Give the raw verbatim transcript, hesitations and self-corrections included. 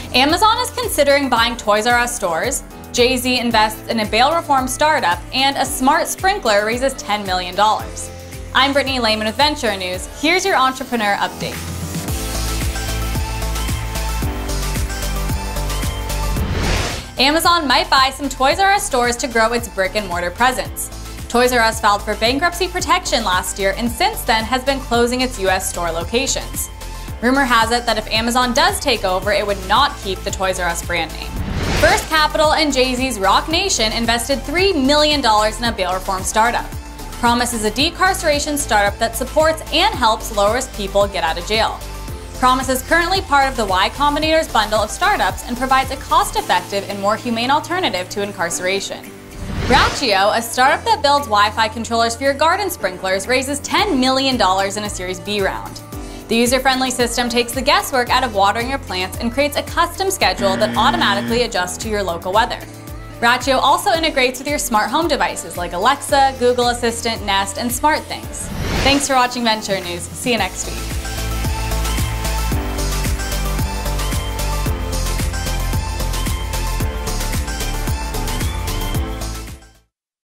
Amazon is considering buying Toys R Us stores, Jay-Z invests in a bail reform startup, and a smart sprinkler raises ten million dollars. I'm Brittany Lehman with Venture News. Here's your entrepreneur update. Amazon might buy some Toys R Us stores to grow its brick-and-mortar presence. Toys R Us filed for bankruptcy protection last year and since then has been closing its U S store locations. Rumor has it that if Amazon does take over, it would not keep the Toys R Us brand name. First Capital and Jay-Z's Roc Nation invested three million dollars in a bail reform startup. Promise is a decarceration startup that supports and helps low-risk people get out of jail. Promise is currently part of the Y Combinator's bundle of startups and provides a cost-effective and more humane alternative to incarceration. Rachio, a startup that builds Wi-Fi controllers for your garden sprinklers, raises ten million dollars in a Series B round. The user-friendly system takes the guesswork out of watering your plants and creates a custom schedule that automatically adjusts to your local weather. Rachio also integrates with your smart home devices like Alexa, Google Assistant, Nest, and SmartThings. Thanks for watching Venture News. See you next week.